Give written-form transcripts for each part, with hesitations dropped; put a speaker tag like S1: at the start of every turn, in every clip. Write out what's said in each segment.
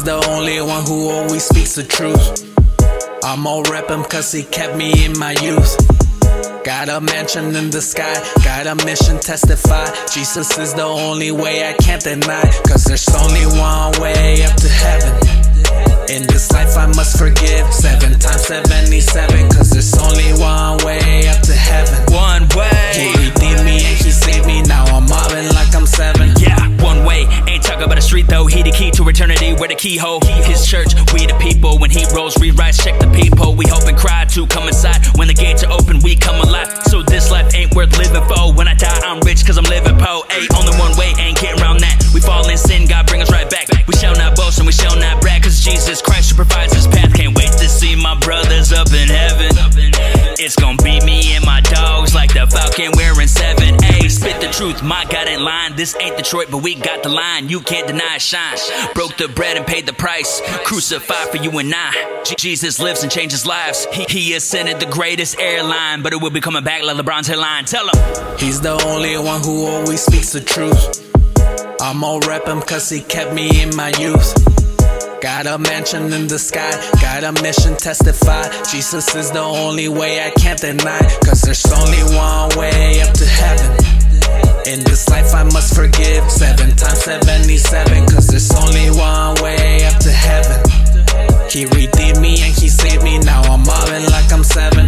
S1: the only one who always speaks the truth. I'ma rep him cause he kept me in my youth. Got a mansion in the sky, got a mission, testify. Jesus is the only way I can't deny, cause there's only one way up to heaven. In this life I must forgive 7 times 77, cause there's only one way up to heaven.
S2: One way.
S1: He redeemed me and he saved me, now I'm mobbing like I'm 7.
S2: Yeah, one way. Ain't talking about a street though. He the key to eternity, we're the keyhole. His church, we the people. When he rolls, rewrites, check the people. We hope and cry to come inside. When the gates are open, we come alive. So this life ain't worth living for. When I die, I'm rich cause I'm living po. Ayy, only one way, ain't getting around that. We fall in sin, God bring us right back. We shall not boast and we shall not brag, cause Jesus Christ who provides this path. Can't wait to see my brothers up in heaven. It's gonna be me and my dogs like the Falcon wearing 7A. Spit the truth, my God ain't lying. This ain't Detroit, but we got the line. You can't deny it shine. Broke the bread and paid the price. Crucified for you and I. Jesus lives and changes lives. He ascended the greatest airline, but it will be coming back like LeBron's headline. Tell him.
S1: He's the only one who always speaks the truth. I'ma rep him cause he kept me in my youth. Got a mansion in the sky, got a mission, testify. Jesus is the only way I can't deny, cause there's only one way up to heaven. In this life I must forgive 7 times 77, cause there's only one way up to heaven. He redeemed me and he saved me, now I'm mobbing like I'm 7.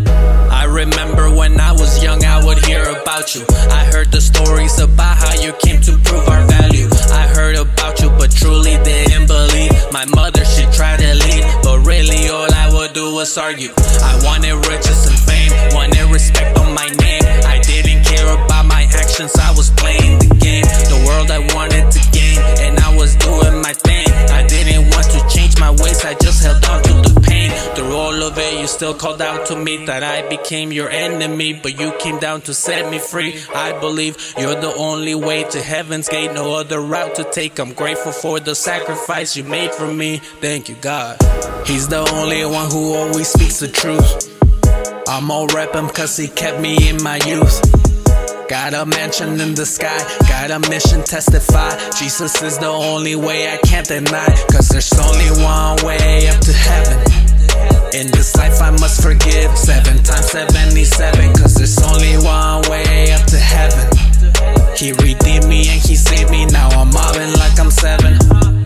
S1: I remember when I was young I would hear about you. I heard the stories about how you came to prove our value. I heard about you but truly didn't believe. My mother, she tried to lead, but really all I would do was argue. I wanted riches and fame, wanted respect on my name. I didn't care about my actions, I was playing the game. The world I wanted to gain, and I was doing my thing. I didn't want to change my ways, I just held on to the pain. Through all of it, you still called out to me that I became your enemy, but you came down to set me free. I believe you're the only way to heaven's gate, no other route to take. I'm grateful for the sacrifice you made for me. Thank you, God. He's the only one who always speaks the truth. I'ma rep him cause he kept me in my youth. Got a mansion in the sky, got a mission, testify. Jesus is the only way I can't deny, cause there's only one way up to heaven. In this life I must forgive 7 times 77, cause there's only one way up to heaven. He redeemed me and he saved me, now I'm mobbing like I'm 7.